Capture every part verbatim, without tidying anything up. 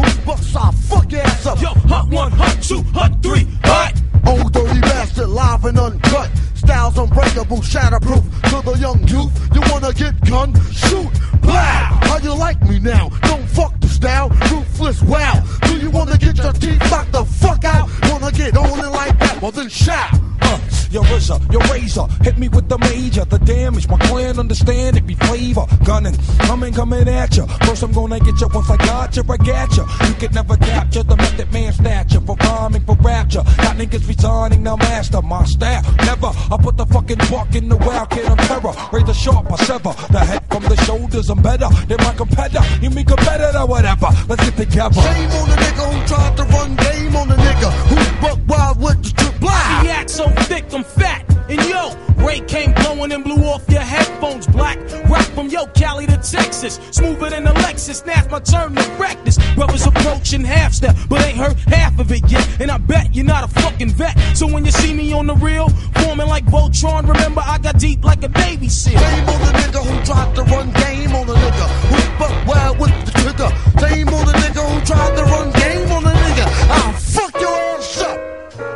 bucks, I'll fuck your ass up. Yo, hot one, hot two, hot three, hot. Old dirty bastard, live and uncut. Styles unbreakable, shatterproof. To the young youth, you wanna get gun? Shoot, blow. How you like me now? Don't fuck the style, ruthless, wow. Do you wanna get your teeth knocked the fuck out? Wanna get on it like that? Well then shout. Uh, your R Z A, your razor, hit me with the major. The damage, my clan understand it be flavor. Gunning, coming, coming at ya. First I'm gonna get ya, once I got ya, I got ya. You can never capture the method man stature. For rhyming, for rapture. Got niggas resigning, now master my style. Never, I put the fucking buck in the wild kid, I'm terror. Razor sharp, I sever the head from the shoulders. I'm better than my competitor. You mean competitor, whatever. Let's get together. Shame on the nigga who tried to run game on the nigga who's buck wild with the trip blind. He act so thick, I'm fat. And yo, Ray came blowing and blew off your headphones black. Rock from yo, Cali to Texas. Smoother than a Lexus. Now's my turn to practice. Brothers approaching half step, but ain't heard half of it yet. And I bet you're not a fucking vet. So when you see me on the real, forming like Voltron, remember I got deep like a Navy SEAL. Shame on the nigga who tried to run game on the nigga who's buck wild with the trigger. Shame on the nigga who tried to run game on the nigga. I'll fuck your ass up.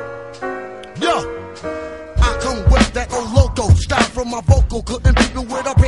Yeah. I come with that old loco style from my vocal, couldn't beat me with a